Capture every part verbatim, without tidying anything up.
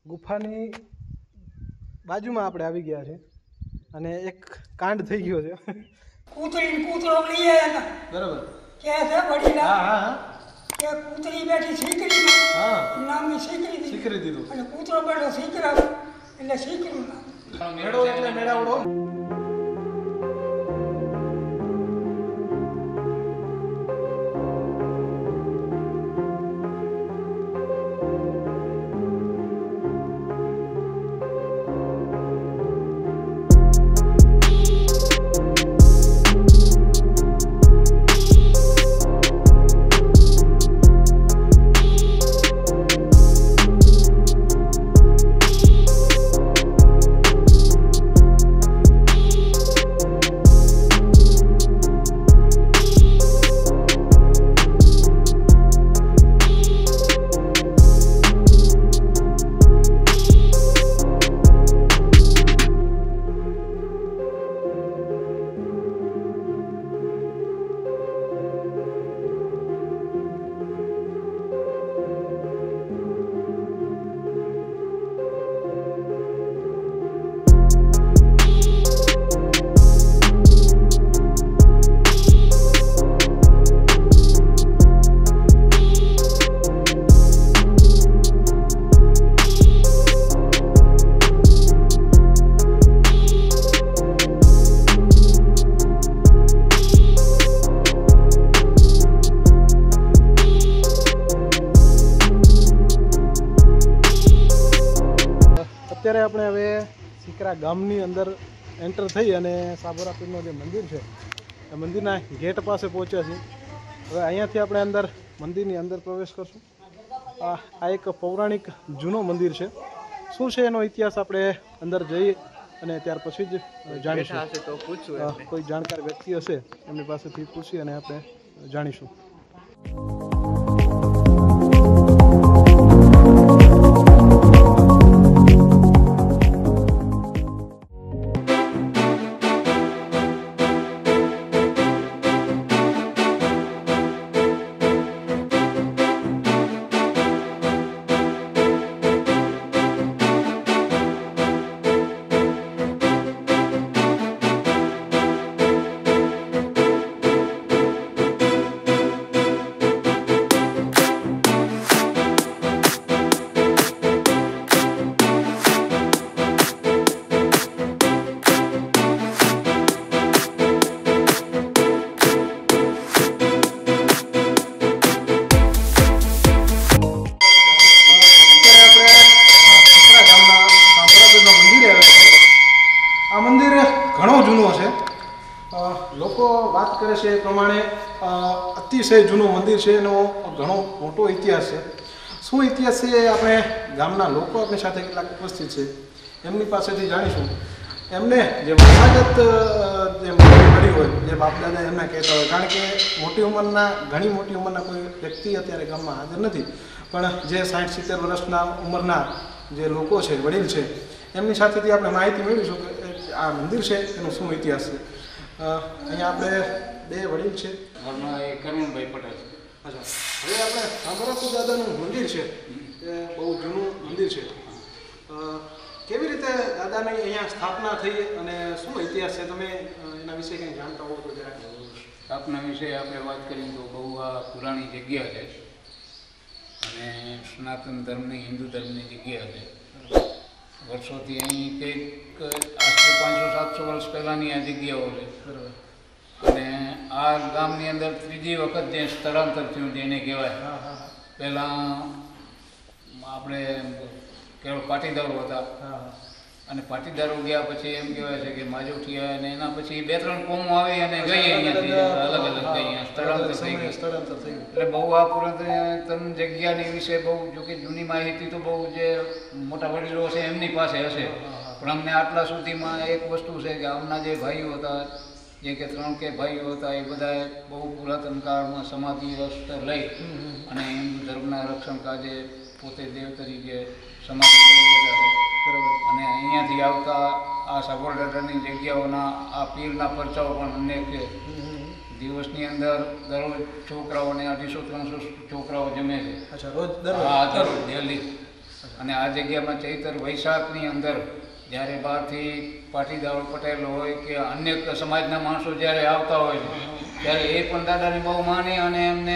ગુફાની બાજુમાં આપણે આવી ગયા છે અને એક કાંડ થઈ ગયો છે. કૂતરી કૂતરો લઈ આવ્યા હતા. બરાબર. કે છે વડીલા. હા હા હા. કે કૂતરી બેઠી શીકરીમાં. હા. નામની શીકરી દીધી. શીકરી દીધું. અને કૂતરો બેઠો શીકરા એટલે શીકરું નામ. મેળો એટલે મેળાવડો. અત્યારે આપણે હવે શીકરા ગામની અંદર એન્ટર થઈ અને સાબરા પીરનું જે મંદિર છે એ મંદિરના ગેટ પાસે પહોંચ્યા છીએ. હવે અહીંયાથી આપણે અંદર મંદિરની અંદર પ્રવેશ કરશું. આ આ એક પૌરાણિક જૂનો મંદિર છે. શું છે એનો ઇતિહાસ આપણે અંદર જઈ અને ત્યાર પછી જ જાણીશું. કોઈ જાણકાર વ્યક્તિ હશે એમની પાસેથી પૂછી અને આપણે જાણીશું. લોકો વાત કરે છે એ પ્રમાણે અતિશય જૂનું મંદિર છે. એનો ઘણો મોટો ઇતિહાસ છે. શું ઇતિહાસ છે એ આપણે ગામના લોકો આપણી સાથે કેટલાક ઉપસ્થિત છે એમની પાસેથી જાણીશું. એમને જે વંશાગત જે મળી હોય જે બાપદાદા એમને કહેતા હોય, કારણ કે મોટી ઉંમરના ઘણી મોટી ઉંમરના કોઈ વ્યક્તિ અત્યારે ગામમાં હાજર નથી, પણ જે સાઠ સિત્તેર વર્ષના ઉંમરના જે લોકો છે, વડીલ છે, એમની સાથેથી આપણે માહિતી મેળવીશું કે આ મંદિર છે એનો શું ઇતિહાસ છે. અહીંયા આપણે બે વડીલ છે. કરમણભાઈ પટેલ. અચ્છા, હવે આપણે સાંભરાપુર દાદાનું મંદિર છે એ બહુ જૂનું મંદિર છે. કેવી રીતે દાદાની અહીંયા સ્થાપના થઈ અને શું ઇતિહાસ છે, તમે એના વિશે કંઈ જાણતા હો તો જરાક. સ્થાપના વિશે આપણે વાત કરીએ તો બહુ આ પુરાણી જગ્યા છે અને સનાતન ધર્મની, હિન્દુ ધર્મની જગ્યા છે. વર્ષોથી અહીં કંઈક આશરે પાંચસો સાતસો વર્ષ પહેલાંની આ જગ્યાઓ છે. અને આ ગામની અંદર ત્રીજી વખત જે સ્થળાંતર થયું જેને કહેવાય. પહેલાં આપણે કેવળ પાટીદારો હતા અને પાટીદારો ગયા પછી એમ કહેવાય છે કે માજોઠિયા અને એના પછી બે ત્રણ કોમો આવી અને ગઈ અહીંયાથી અલગ અલગ ગઈ સ્થળાંતર થઈ ગઈ. સ્થળાંતર થયું એટલે બહુ આ પુરાતન જગ્યાની વિશે બહુ જોકે જૂની માહિતી તો બહુ જે મોટા વડીલો છે એમની પાસે હશે, પણ અમને આટલા સુધીમાં એક વસ્તુ છે કે આમના જે ભાઈઓ હતા, જે કે ત્રણ કે ભાઈઓ હતા, એ બધાએ બહુ પુરાતન કાળમાં સમાધિ અસ્ત્ર લઈ અને હિન્દુ ધર્મના રક્ષણ કાજે પોતે દેવ તરીકે સમાધિ લઈ ગયા છે. અને અહીંયાથી આવતા આ સાબરકાંઠાની જગ્યાઓના આ પીરના પરચાઓ પણ અનેક છે. દિવસની અંદર દરરોજ છોકરાઓને અઢીસો ત્રણસો છોકરાઓ જમે છે. અચ્છા, રોજ દરરોજ? હા, દરરોજ ડેલી. અને આ જગ્યામાં ચૈતર વૈશાખની અંદર જ્યારે બહારથી પાટીદારો પટેલ હોય કે અન્ય સમાજના માણસો જ્યારે આવતા હોય છે ત્યારે એ પણ દાદાને બહુ માની અને એમને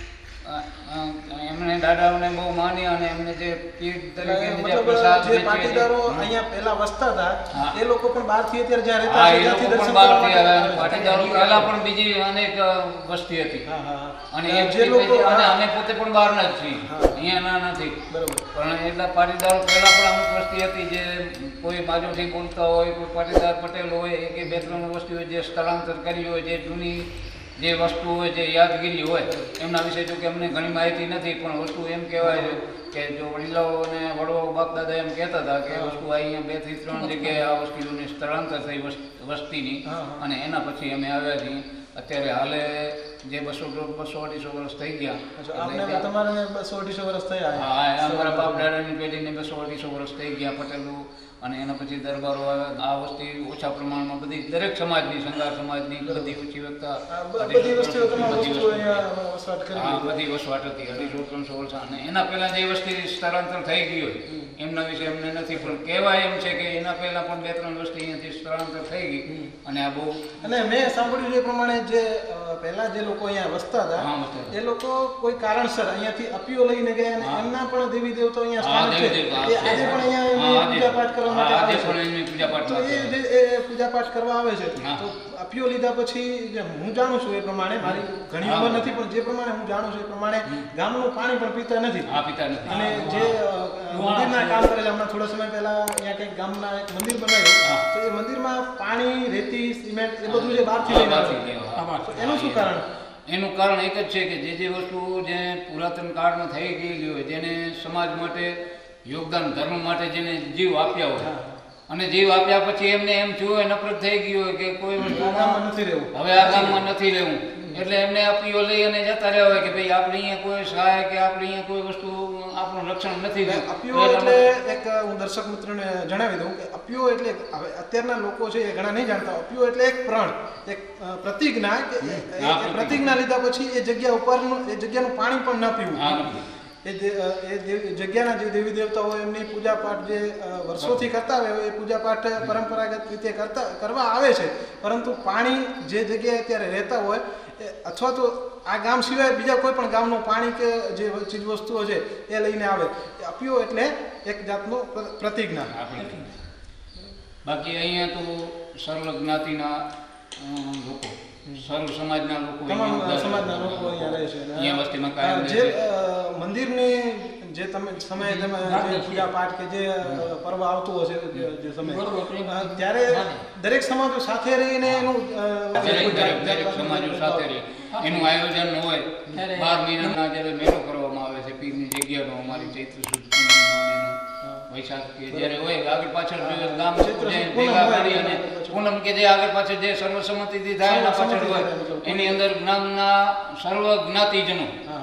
એમને દાદાઓને બહુ માની અને એમને જે પીઠ તરીકે જે મતલબ પ્રસાદ જે વેચે છે, પાટીદારો અહીંયા પહેલા વસતા હતા હા. એ લોકો પણ બહારથી અત્યારે જ્યાં રહેતા હા, છે એ લોકો ત્યાંથી પણ દર્શન બહારથી કરવા આવ્યા. માટે પાટીદારો પહેલા પણ બીજી અનેક અ, વસ્તી હતી હા, હા, હા. અને અ, એ જે લોકો અને અમે પોતે પણ બહારના જ છીએ, હા. અહીંયાના નથી. બરોબર. પણ એટલા પાટીદારો પહેલા પણ અમુક વસ્તી હતી જે કોઈ માજોઠી બોલતા હોય, કોઈ પાટીદાર પટેલ હોય, એક કે બે ત્રણ વસ્તી હોય જે સ્થળાંતર કરી હોય, જે જૂની જે વસ્તુ હોય, જે યાદગીરી હોય, એમના વિશે જો કે અમને ઘણી માહિતી નથી, પણ વસ્તુ એમ કહેવાય છે કે જો વડીલાઓ અને વડવાઓ બાપ દાદા એમ કહેતા હતા કે વસ્તુ અહીંયા બે થી ત્રણ જગ્યાએ આ વસ્તુઓની સ્થળાંતર થઈ વસ- વસ્તીની, હા, હા. અને એના પછી અમે આવ્યા છીએ. અત્યારે હાલે જે બસો બસો અઢીસો વર્ષ થઈ ગયા. અચ્છા, એટલે આપને ત્યાં- તમારે બસો અઢીસો વર્ષ થયા છે. હા, અમારા બાપ દાદાની પેઢીને બસો અઢીસો વર્ષ થઈ ગયા પટેલો, અને એના પછી દરબારો આવ્યા. આ વસ્તી ઓછા પ્રમાણમાં બધી દરેક સમાજની, સંગાર સમાજની બધી ઓછી વખતા આ બ- બધી વસ્તુઓ તમામ વસ્તુઓ અહીંયા વસવાટ કરી હા, લીધી. બધી વસવાટ હતી અઢીસો ત્રણસો વર્ષ. અને એના પહેલા જે વસ્તી સ્થળાંતર થઈ ગયું હોય એમના વિશે અમને નથી, પણ કહેવાય એમ છે કે એના પહેલા પણ બે ત્રણ વસ્તી અહીંયાથી સ્થળાંતર થઈ ગઈ. અને આ બહુ અને મેં સાંભળ્યું છે એ પ્રમાણે જે અ, પહેલા જે લોકો અહીંયા વસતા હતા હા, વસતા હતા. એ લોકો કોઈ કારણસર અહીંયાથી અપીઓ લઈને ગયા અને હા. એમના પણ દેવી દેવતાઓ અહીંયા હા, સ્થાનિક છે. દેવી દેવતા એ આજે પણ અહીંયા હા, એમની પૂજા પાઠ કરવા માટે હા, આવે આજે છે. પણ એમની પૂજા પાઠ તો એ કરતા જે એ પૂજા પાઠ કરવા આવે છે હા. તો અપીઓ લીધા પછી જે હું જાણું છું એ પ્રમાણે, મારી ઘણી હા. ઉંમર નથી પણ જે પ્રમાણે હું જાણું છું એ પ્રમાણે ગામનું પાણી પણ પીતા નથી. આ પિતા નથી. અને જે અ, મંદિરના કામ કરે છે, હમણાં થોડા સમય પહેલા અહીંયા કંઈક ગામના એક મંદિર બનાવ્યું હા. તો એ મંદિરમાં પાણી, રેતી, સિમેન્ટ એ બધું જે બહારથી હા, લઈને આવે બહારથી છે. લેવા. તો એનું શું કારણ? એનું કારણ એક જ છે કે જે જે વસ્તુ જે પુરાતન કાળમાં થઈ ગયેલી હોય, જેને સમાજ માટે યોગદાન, ધર્મ માટે જેને જીવ આપ્યા હોય, અને જીવ આપ્યા પછી એમને એમ થયું હોય, નફરત થઈ ગઈ હોય કે કોઈ આ વસ્તુમાં ગામમાં નથી રહેવું. હવે આ ગામમાં નથી રહેવું, એટલે એમને આપીઓ લઈ અને જતા રહ્યા હોય કે ભાઈ આપણે અહીંયા કોઈ સહાય કે આપણે અહીંયા કોઈ વસ્તુ આપણું રક્ષણ નથી થયું. અપીઓ એટલે એક હું દર્શક મિત્રોને જણાવી દઉં કે અપીઓ એટલે હવે અત્યારના લોકો છે એ ઘણા નહીં જાણતા. અપીઓ એટલે એક પ્રણ, એક અ, પ્રતિજ્ઞા કે એ- એ- હા, એ પ્રતિજ્ઞા લીધા પછી એ જગ્યા ઉપરનું એ જગ્યાનું પાણી પણ ન પીવું. હા, નથી. એ જે અ, એ દેવ- જગ્યાના જે દેવી દેવતાઓ એમની પૂજા પાઠ જે અ, વર્ષોથી કરતા આવે એ પૂજા પાઠ પરંપરાગત રીતે કરતા કરવા આવે છે, પરંતુ પાણી જે જગ્યાએ અત્યારે રહેતા હોય એ અથવા તો આ ગામ સિવાય બીજા કોઈ પણ ગામનું પાણી કે જે ચીજ વસ્તુઓ છે એ લઈને આવે. એ અપીઓ એટલે એક જાતનો પ્ર- પ્રતિજ્ઞા. આપણે બાકી અહીંયા તો સર્વ જ્ઞાતિના અ, લોકો, સર્વ સમાજના લોકો તમામ અહીંયા સમાજના લોકો અહીંયા રહે છે. અને અહીંયા વસ્તીમાં કાયમ રહે જે છે. અ, મંદિરની જે તમે સમયે તમે જે પૂજા પાઠ કે જે અ, પર્વ આવતું હશે જે જે સમય અ, ત્યારે દરેક સમાજો સાથે રહીને એનું અ, દરેક પૂજા- દરેક દરેક સમાજો સાથે રહે એનું આયોજન હોય. બાર મહિનાના જ્યારે મેળો કરવામાં આવે છે પીરની જગ્યાનો, અમારી ચૈત્ર સુદ પૂનમનો ને એનો વૈશાખ કે જ્યારે હોય આગળ પાછળ જો ગામ જે ભેગા કરી અને પૂનમ કે જે આગળ પાછળ જે સર્વસંમતિથી થાય એના પાછળ હોય એની અંદર જ્ઞાનના સર્વ જ્ઞાતિજનો, હા.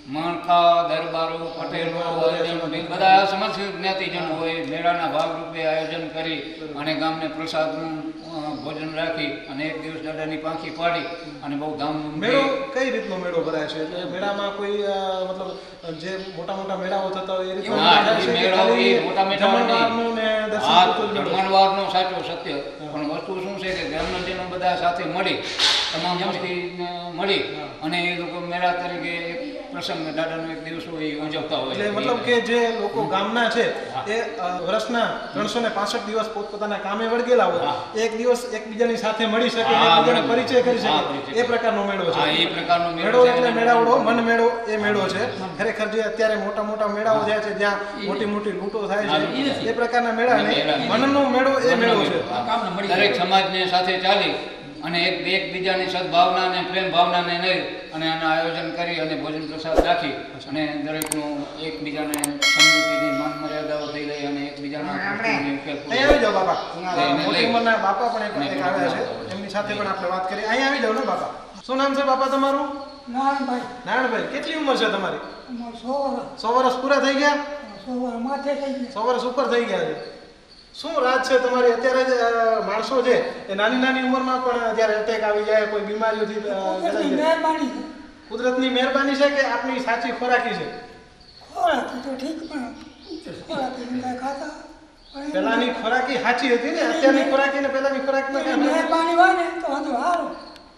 મણકા, દરબારો, પટેલો, હરિજન, બધા સમસ્ત જ્ઞાતિજનો હોય મેળાના ભાગરૂપે આયોજન કરી અને ગામને પ્રસાદનું અ, ભોજન રાખી અને એક દિવસ દાદાની પાંખી પાડી અને બહુ મેળો ધામધૂમથી કઈ રીતનો મેળો ભરાય છે? એટલે મેળામાં કોઈ અ, મતલબ જે મોટા મોટા મેળાઓ થતા હોય એ રીતનો હા, મેળો છે એ કે મેળો ખાલી એ મોટા મેળાઓ નહીં. જમણવારનું ને દર્શન આ પૂરતું જ મેળો? જમણવારનો સાચો સત્ય, પણ વસ્તુ શું છે કે ગ્રામજનો બધા સાથે મળી, તમામ વસ્તી મળી અને એ લોકો મેળા તરીકે એક પ્રસંગ દાદાનો એક દિવસ હોય એ ઉજવતા હોય. એટલે મતલબ કે જે લોકો ગામના છે એ અ, વર્ષના ત્રણસો ને પાસઠ દિવસ પોતપોતાના કામે વળગેલા હોય, હા. એક દિવસ એકબીજાની સાથે મળી શકે, હા, એકબીજાનો મળી. પરિચય કરી હા, શકે, પરિચય. એ પ્રકારનો મેળો છે. હા, એ પ્રકારનો મેળો મેળો છે. એટલે મેળાવડો, મન મેળો એ મેળો છે. ખરેખર જે અત્યારે મોટા મોટા મેળાઓ થયા છે જ્યાં મોટી મોટી લૂંટો થાય હા, છે એ પ્રકારના મેળા નહીં. મેળા. મનનો મેળો એ મેળો છે. દરેક સમાજને સાથે ચાલી અને એક એકબીજાની સદભાવના અને પ્રેમ ભાવનાને લઈ અને આનું આયોજન કરી અને ભોજન પ્રસાદ રાખી અને દરેકનું એકબીજાને સમજૂતીની માન મર્યાદાઓ થઈ ગઈ અને એકબીજાના પ્રશ્નોની ઉકેલ પૂરો. અહીંયા આવી જાઓ બાપા. એને મોટી લઈ. ઉંમરના બાપા પણ એક એક આવ્યા છે, એમની સાથે પણ આપણે વાત કરીએ. અહીંયા આવી જાઓ ને બાપા. શું નામ છે બાપા તમારું? નારાયણભાઈ નારાયણભાઈ, કેટલી ઉંમર છે તમારી? અમારે સો વર્ષ સો વર્ષ પૂરા થઈ ગયા? સો વર્ષ માથે થઈ ગયા. સો વર્ષ ઉપર થઈ ગયા છે. શું રાત છે તમારી? અત્યારે જે અ, માણસો છે એ નાની નાની ઉંમરમાં પણ જ્યારે અટેક આવી જાય, કોઈ બીમારીઓથી અ, કુદરતની ઘડાઈ જાય. મહેરબાની છે. કુદરતની મહેરબાની છે કે આપની સાચી ખોરાકી છે? ખોરાક તો ઠીક પણ ખોરાકી ઊંધા ખાતા પણ પેલાની ખોરાકી સાચી હતી ને, અત્યારની ખોરાકી ને પેલાની ખોરાકમાં એની કાંઈ મહેરબાની હોય ને તો વાંધો સારું.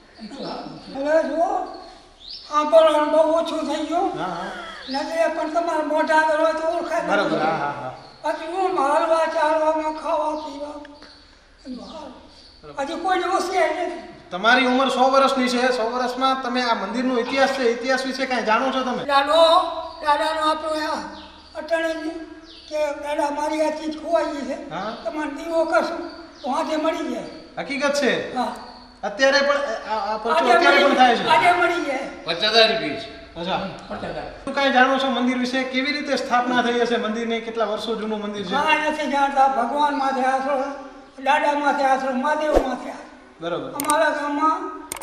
હવે જુઓ સાંભળવાનું બહુ ઓછું થઈ ગયું. હા હા નજરે પણ તમારે મોઢા આગળ હોય તો ઓળખાય. બરાબર. હા હા હા બાકી હું હાલવા ચાલવામાં ખાવા પીવા એનું સારું. હજી કોઈને હોશિયાર નથી. તમારી ઉંમર સો વર્ષની છે. સો વર્ષમાં તમે આ મંદિરનો ઇતિહાસ છે, ઇતિહાસ વિશે કાંઈ જાણો છો તમે? દાદો દાદાનો આપણો આ અટણી કે દાદા મારી આ ચીજ ખોવાઈ ગઈ છે, હા. તમારે દીવો કરશું તો આજે મળી જાય. હકીકત છે. હા અત્યારે પણ આ- આ પરચો આજે અત્યારે પણ થાય મળી છે. આજે મળી જાય. પચાસ હજાર રૂપિયા છે. અચ્છા, શું કાંઈ જાણો છો મંદિર વિશે? કેવી રીતે સ્થાપના થઈ હશે મંદિરની? કેટલા વર્ષો જૂનું મંદિર છે? કાંઈ નથી જાણતા. ભગવાન માથે આશરો, દાદા માથે આશરો, મહાદેવ માથે આશરો. બરોબર. અમારા ગામમાં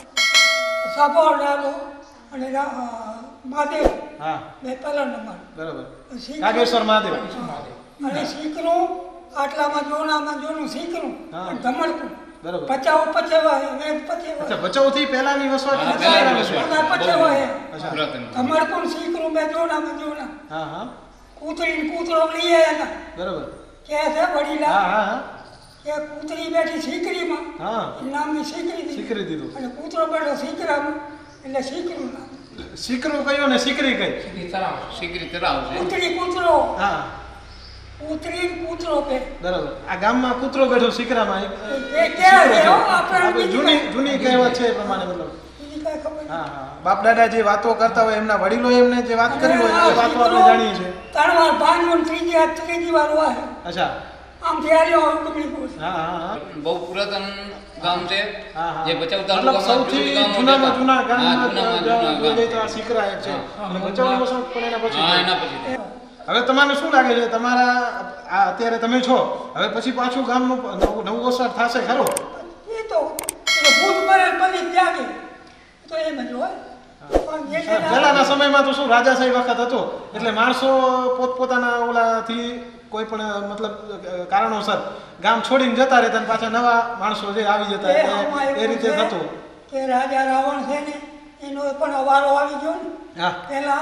સાપોર દાદો અને રા- અ, મહાદેવ હા બે પહેલા નંબર. બરોબર. શીખ- કાગેશ્વર મહાદેવ. અને શીકરું આટલામાં જોનામાં જોનું શીકરું હા. અને ધમડકું બરોબર. પચાવ પચેવા વેદ પચેવા અચ્છા, ભચાઉથી પહેલાની વસવાટ હા, છે? પહેલાની વસવાટ. બધા પચેવા હે. અચ્છા. પુરાતન. ધમડકું ને શીકરું બે જોનામાં જોના હા હા કૂતરી ને કૂતરો લઈ આવ્યા બરોબર. કે છે હા વડીલા હા હા કે કૂતરી બેઠી શીકરીમાં હા એ નામની શીકરી દીધી. શીકરી દીધું. અને કૂતરો બેઠો શીકરામાં એટલે શીકરું નામ. શીકરું કયું ને શીકરી કઈ? શીકરી તરાવ છે. કૂતરી કૂતરો હા કૂતરી ને કૂતરો બે બરોબર. આ ગામમાં કૂતરો બેઠો શીકરામાં. એક- એ એક ક્યાં શીકરો છે? છે. હો, આપણે આપણે બીજી જૂની કાંઈ- જૂની કહેવત છે એ પ્રમાણે મતલબ. બીજી કાંઈ ખબર નહીં. હા હા બાપ દાદા જે વાતો કરતા હોય, એમના વડીલો એમને જે વાત કરી હોય એ વાતો આપણે જાણીએ છીએ. ત્રણ વાર ભાંગ્યો ને ત્રીજી વાર ત્રીજી વાર વાય અચ્છા. આમથી હાલ્યો ડુંગળી કોસ. હા હા હા બહુ પુરાતન ગામ છે. હા, હા. જે ભચાઉ મતલબ તાલુકામાં સૌથી જૂનું ગામ જૂનામાં કહેતા. જૂના હા, ગામમાં જૂનામાં જો જૂના જોઈએ તો આ ગામ. શીકરા એક છે. અને ભચાઉનો વસવાટ પણ એના પછી હા, થયો. એના પછી. હવે તમને શું લાગે છે? તમારા આ અત્યારે તમે છો, હવે પછી પાછું ગામનું નવું નવું વસવાટ થશે ખરો? એ તો એટલે ભૂત મરે બની ત્યાગી તો એમ જ હોય. પણ જે જે પહેલાના સમયમાં તો શું રાજાશાહી વખત હતો એટલે માણસો પોતપોતાના ઓલાથી કોઈ પણ મતલબ અ, કારણોસર ગામ છોડીને જતા રહેતા અને પાછા નવા માણસો જે આવી જતા એ એટલે આમાં એ એવું રીતે છે થતું. કે રાજા રાવણ છે ને એનો પણ અવારો આવી ગયો ને હા પહેલા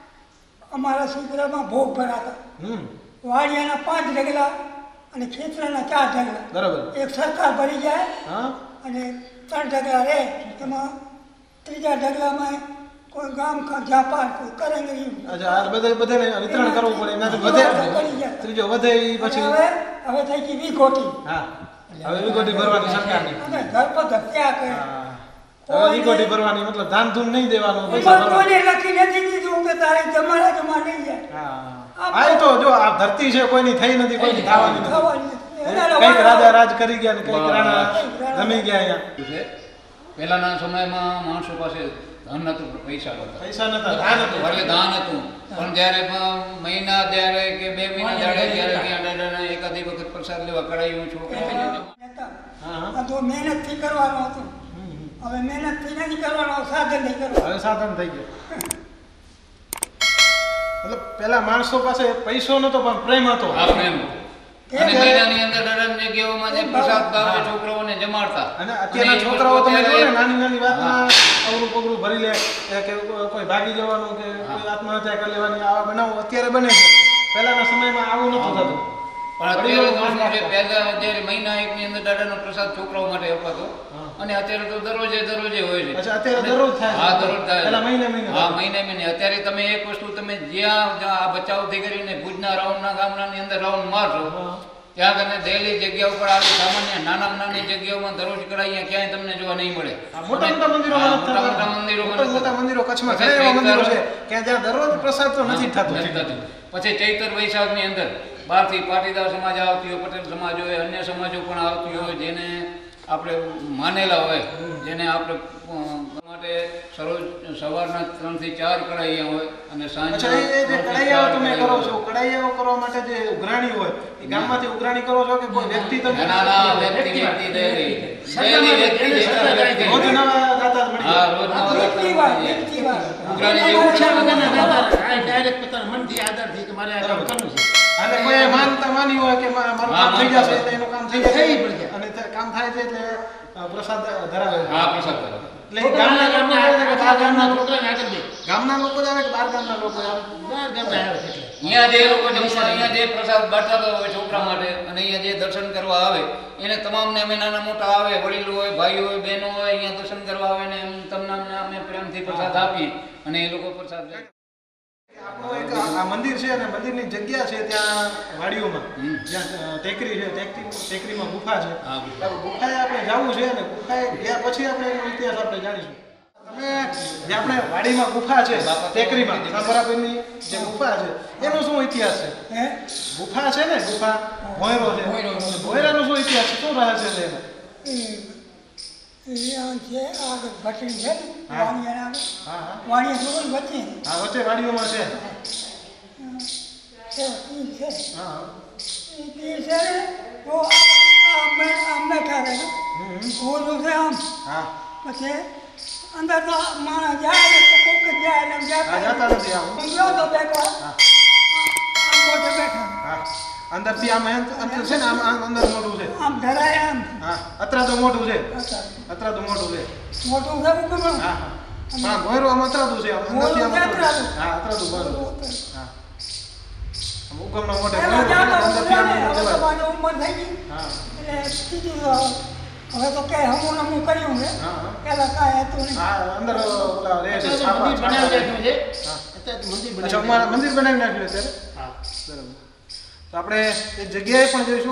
અમારા શીકરામાં ભોગ ભરાતા. હમ વાડિયાના પાંચ ઢગલા અને ખેતરાના ચાર ઢગલા. બરાબર. એક સરકાર ભરી જાય હા અને ત્રણ ઢગલા રહે. એમાં ત્રીજા ઢગલામાં કોઈ ગામ કા જાપાન કોઈ કરંગરી. અચ્છા આ બધે બધાને વિતરણ કરવું પડે એનાથી વધે ત્રીજો વધે ઈ પછી હવે હવે થઈ ગઈ વિખોટી. હા હવે વિગોટી ભરવાની સરકારની. અને ધરપત હત્યા કરે. હા હવે વિગોટી ભરવાની મતલબ ધાન ધૂન નહીં દેવાનું, પૈસા એમાં ભરવાના. કોઈને લખી નથી દીધું કે તારે જમાડા જમા નહીં જાય. હા આ તો જો આ ધરતી છે કોઈની થઈ નથી, કોઈની થવાની નથી. ખાવાની નથી. એના કઈક લવાડા- રાજા રાજ કરી ગયા ને કઈક બરાબર. રાણા રમી ગયા અહીંયા. છે. પહેલાના સમયમાં માણસો પાસે ધન નતું, પણ પૈસા હતા. પૈસા નતા, ધાન હતું. એટલે દાન હતું. પણ જ્યારે મ- મહિના ત્યારે કે બે મહિના ત્યારે જ્યારે ત્યાં દાદાને એકાદી વખત પ્રસાદ લેવા કરાયું છોકરા હતા. હા, હા. આ તો મહેનતથી કરવાનું હતું. હમ, હમ. હવે મહેનતથી નથી કરવાનું, સાધન નહીં કરવાનું. હવે સાધન થઈ ગયું. મતલબ પેલા માણસો પાસે પૈસો નતો પણ પ્રેમ હતો. આ પ્રેમ હતો. અને મહિનાની અંદર દાદાની જગ્યાઓમાં જે પ્રસાદ ભાવે છોકરાઓને જમાડતા. અને અત્યારના અને એ છોકરાઓ તમે અત્યારે- જો ને નાની નાની વાતમાં અવરું પગરું ભરી લે એ કે કોઈ ભાગી જવાનું કે કોઈ આત્મહત્યા કરી લેવાની આવા બનાવો અત્યારે બને છે. પહેલાના સમયમાં આવું નતું થતું. પણ અત્યારે તો શું છે, પહેલા જ્યારે મહિના એકની અંદર દાદાનો પ્રસાદ છોકરાઓ માટે અપાતો. હા. અને અત્યારે તો દરરોજે દરરોજે હોય છે. અચ્છા, અત્યારે દરરોજ થાય છે? હા, દરરોજ થાય છે. પહેલા મહિને મહિને હા, થતું. મહિને મહિને. અત્યારે તમે એક વસ્તુ તમે જ્યાં જ્યાં આ બચાવથી કરીને ભુજના રાઉન્ડના ગામડાની અંદર રાઉન્ડ મારશો, હા. ત્યાં તમને દહેલી જગ્યા ઉપર આવી સામાન્ય નાના નાની જગ્યાઓમાં દરરોજ કરાય ક્યાંય તમને જોવા નહીં મળે. આ મોટા મોટા મંદિરોમાં હા, નથી મોટા થતા. મોટા મંદિરોમાં મોટા નથી મોટા થતા. મંદિરો કચ્છમાં પછી ઘણા એવા મંદિરો ચૈતર- છે કે જ્યાં દરરોજ પ્રસાદ તો નથી થતો. નથી થતું. પછી ચૈતર વૈશાખની અંદર બહારથી પાટીદાર સમાજ આવતી હોય, પટેલ સમાજ હોય, અન્ય સમાજો પણ આવતી હોય, જેને આપણે માનેલા હોય, જેને આપણે અ, માટે સરોજ સવારના ત્રણ થી ચાર કડાઈયા હોય અને સાંજના અચ્છા, એ એ જે ત્રણ થી કડાઈયાઓ ચાર તમે કડાઈયા કરો હોય. છો, કડાઈયાઓ કરવા માટે જે ઉઘરાણી હોય એ ગામમાંથી ઉઘરાણી કરો છો કે કોઈ વ્યક્તિ તમે ના, ના, વ્યક્તિ વ્યક્તિ દહેલી. દહેલી વ્યક્તિ જે એકલા વ્યક્તિ. રોજ નવા દાતા જ મળી હા, જાય. રોજ આ નવા વ્યક્તિ વાત, દાતા વ્યક્તિ વાત. ઉઘરાણી જેવું છે. ડાયરેક્ટ પોતાના મનથી આધારથી કે મારે આ કામ કરવું છે. અને કોઈ માનતા માની હોય કે મા- મારું હા, કામ થઈ માનતા જશે હોય. એટલે એનું કામ થઈ થઈ જશે પણ જાય. અને તે કામ થાય છે એટલે અ, પ્રસાદ ધરાવે છે. હા, પ્રસાદ ધરાવે. એટલે એ ગામના લોકો આવે છે કે બહાર ગામના લોકો? છોકરાને આગળ દે. ગામના લોકો જ આવે કે બહાર ગામના લોકો આવે? બહાર ગામના આવે છે એટલે. અહીંયા જે લોકો જમવા અહીંયા જે પ્રસાદ બાંટતા હોય છોકરા માટે અને અહીંયા જે દર્શન કરવા આવે એને તમામને અમે નાના મોટા આવે વડીલો હોય ભાઈઓ હોય બહેનો હોય અહીંયા દર્શન કરવા આવે ને એમ તમને અમે પ્રેમથી પ્રસાદ આપીએ અને એ લોકો પ્રસાદ લે. આપણો એક આ મંદિર છે અને મંદિરની જગ્યા છે ત્યાં વાડીઓમાં જ્યાં ટેકરી છે ટેકરી ટેકરીમાં ગુફા છે. હા, ગુફા. તો ગુફાએ આપણે જવું છે અને ગુફાએ ગયા પછી આપણે એનો ઇતિહાસ આપણે જાણીશું. તમે જે આપણે વાડીમાં ગુફા છે ટેકરીમાં સાંભરાભાઈની જે ગુફા છે એનો શું ઇતિહાસ છે? હે ગુફા છે ને ગુફા ભોયરો છે ભોયરાનો શું ઇતિહાસ છે? શું રહસ્ય છે એનો? એ આ જે આગળ ભટરી છે ને હા. વાણિયા આગળ હા હા વાણિયા છોકરી વચ્ચે હા વચ્ચે વાડીઓમાં છે. છે ઈ છે હા હા ઈ છે ને તો આ મેં આમ બેઠા રહે હમ હમ. ઓલું છે આમ હા પછી અંદર તો માણસ જાય ને તો કોક જ જાય ને હા, જતા જતા નથી આમ. હું ગયો તો બેઠો હા આમ મોઢે બેઠા હા અંદરથી આમ અંત- અંતર છે ને આમ આમ અંદર મોઢું છે. આમ ધરાય આમ હા અત્રાતું મોઢું છે. હતા. અત્રાતું મોઢું છે. મોટું છે ઉકમણું. હા હા હા ભોયરો આમ અત્રાતું છે આમ અંદરથી આમ મોઢું છે અત્રાતું. અત્રાતું. હા અત્રાતું ભોયરો. હા આમ ઉગમના મોઢે એમાં ભોયરો છે ને જાતો અંદરથી આમ ઉતરે ને, હવે તો જવાય. મારી ઉંમર થઈ ગઈ હા એટલે કીધું હવે તો કે હમું નમું કર્યું છે હા હા પેલા કાંઈ હતું નહીં. હા અંદર ઓલા રહે છે અત્યારે તો છાપા, મંદિર બનાવી છાપા. રાખ્યું છે. હા. અત્યારે તો મંદિર અચ્છા બનાવી અમારા મંદિર બનાવી નાખ્યું અત્યારે. હા. બરાબર. તો આપણે એ જગ્યાએ પણ જઈશું.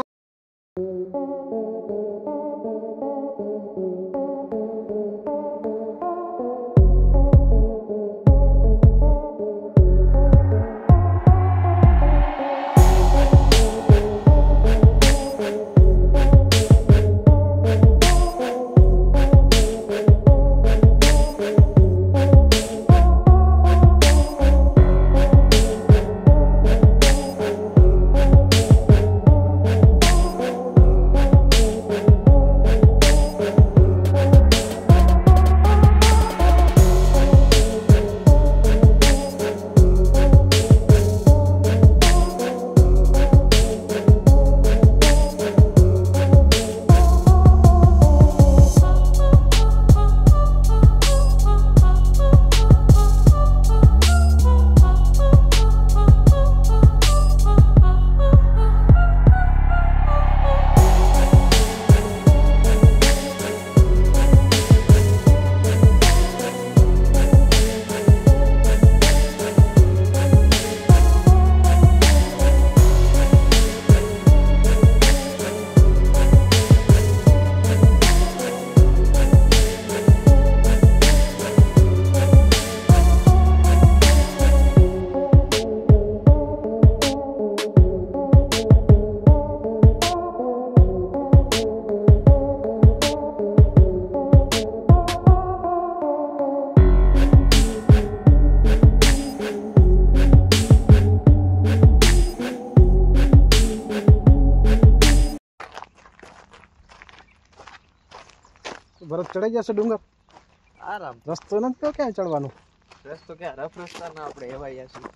ભરત ચડાઈ જશે ડુંગર? આરામ રસ્તો નથી તો ક્યાં ચડવાનું? રસ્તો ક્યાં રફ રસ્તા ના આપણે એવાયા છીએ.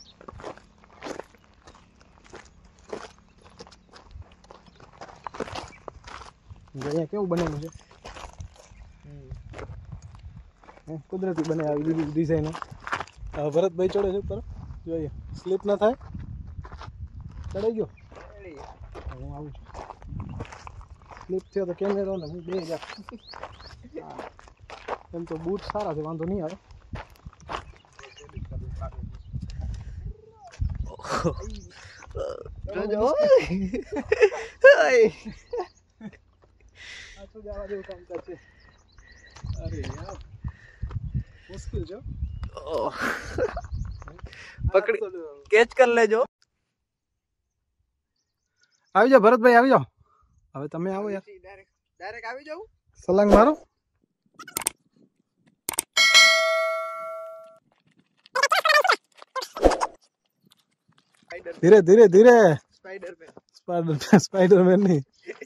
અહીંયા કેવું બનેલું છે? હે, કુદરતી બને આવી બધી ડિઝાઇનો. હવે ભરતભાઈ ચડે છે ઉપર, જોઈએ સ્લીપ ના થાય. ચડાઈ ગયો? હું આવું છું. સ્લીપ થયો તો કેમેરો ને હું બે હજાર એમ તો બૂટ સારા છે, વાંધો નહીં આવે. જોજો પાછું જવા જેવું કામ કરશે. અરે યાર મુશ્કેલ છે. પકડી કેચ કર લેજો. આવી જાઓ ભરતભાઈ, આવી જાઓ. હવે તમે આવો યાર, ડાયરેક્ટ ડાયરેક્ટ આવી જાવ. સલાંગ મારો. ધીરે ધીરે ધીરે. સ્પાઈડરમેન સ્પાઈડર સ્પાઈડરમેન ની.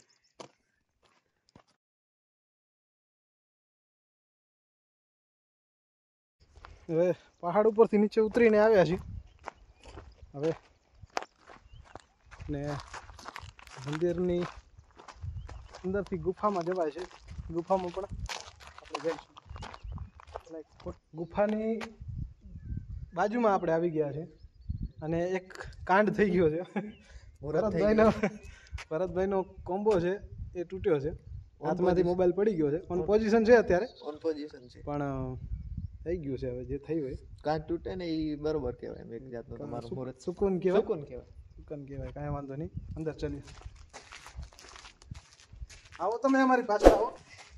હવે પહાડ ઉપરથી નીચે ઉતરીને આવ્યા છીએ. હવે ને મંદિરની અંદરથી ગુફામાં જવાય છે. ગુફામાં પણ આપણે જઈશું. ગુફાની બાજુમાં આપણે આવી ગયા છે અને એક કાંડ થઈ ગયો છે. ભરતભાઈનો ભરતભાઈનો કોમ્બો છે એ તૂટ્યો છે. હાથમાંથી મોબાઈલ પડી ગયો છે. ઓન પોઝિશન છે અત્યારે, ઓન પોઝિશન છે પણ થઈ ગયું છે. હવે જે થઈ હોય કાંચ તૂટે ને એ બરોબર કહેવાય. એમ એક જાતનું તમારું મુહૂર્ત સુકૂન કહેવાય. સુકૂન કહેવાય. સુકૂન કહેવાય. કાંઈ વાંધો નહીં. અંદર ચલીએ. આવો તમે અમારી પાછળ આવો.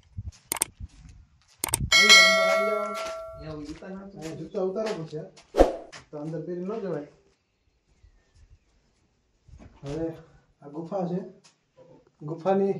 અહીં અંદર આવી જાઓ. અહીંયા જૂતા ઉતારો પછી તો અંદર પહેરી ન જવાય. હવે આ ગુફા છે. ગુફાની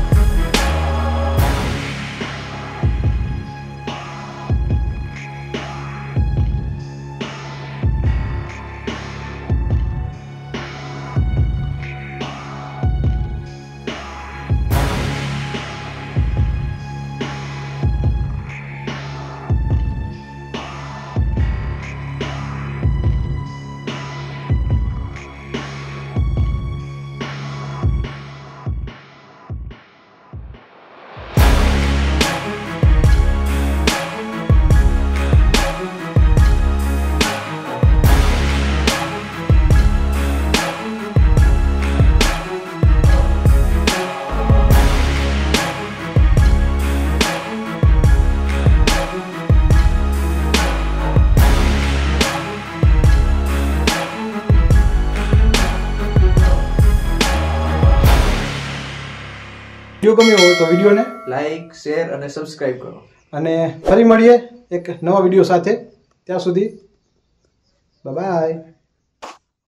વિડીયો ગમ્યો હોય તો વિડીયોને લાઈક, શેર અને સબસ્ક્રાઇબ કરો. અને ફરી મળીએ એક નવા વિડીયો સાથે. ત્યાં સુધી બાય બાય.